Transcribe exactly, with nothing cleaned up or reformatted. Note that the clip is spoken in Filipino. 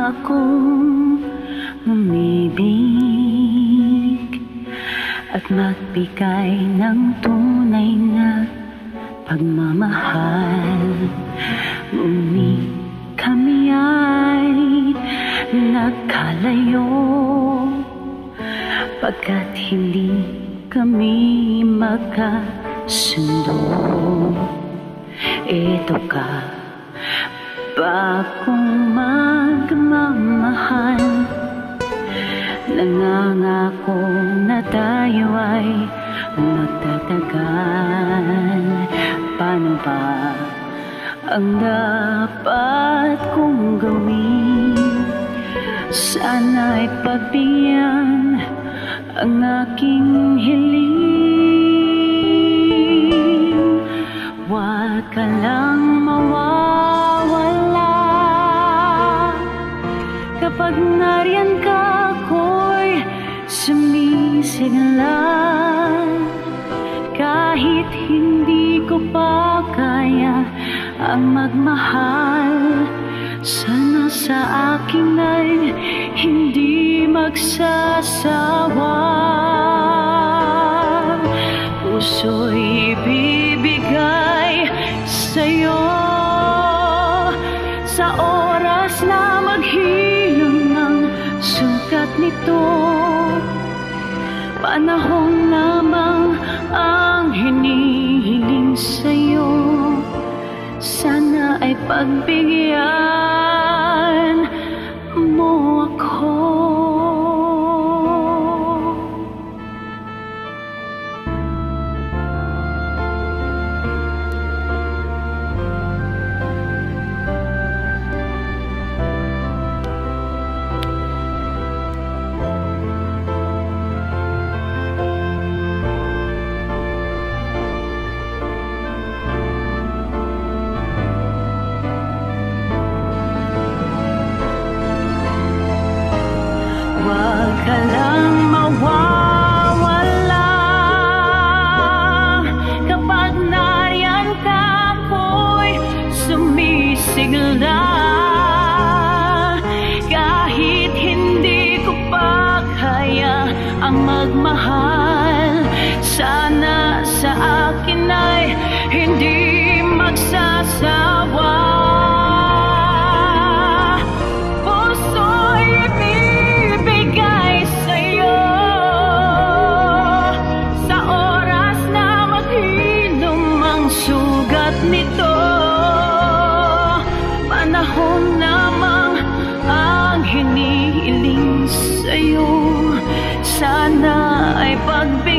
akong umibig at magbigay ng tunay na pagmamahal. Ngunit kami ay nagkalayo pagkat hindi kami magkasundo. Ito ka ba kung magmamahal? Nangangako na tayo ay magtatagal. Paano ba ang dapat kong gawin? Sana'y pagbigyan ang aking hiling. Huwag ka lang mawawala. Kapag nariyan ka, ako'y sumisigla. Kahit hindi ko pa kaya ang magmahal, sana sa akin ay hindi magsasawa. Puso'y ibibigay sa'yo sa oras na maghilom ng sugat nito. Panahon lamang ang hinihiling sa'yo. Sana ay pagbigyan mo ako. Huwag ka lang mawawala. Kapag nariyan ka, ako'y sumisigla. Kahit hindi ko pa kaya ang magmahal, sana sa akin ay hindi magsasawa. Nito, panahon lamang ang hinihiling sa'yo. Sana ay pagbigyan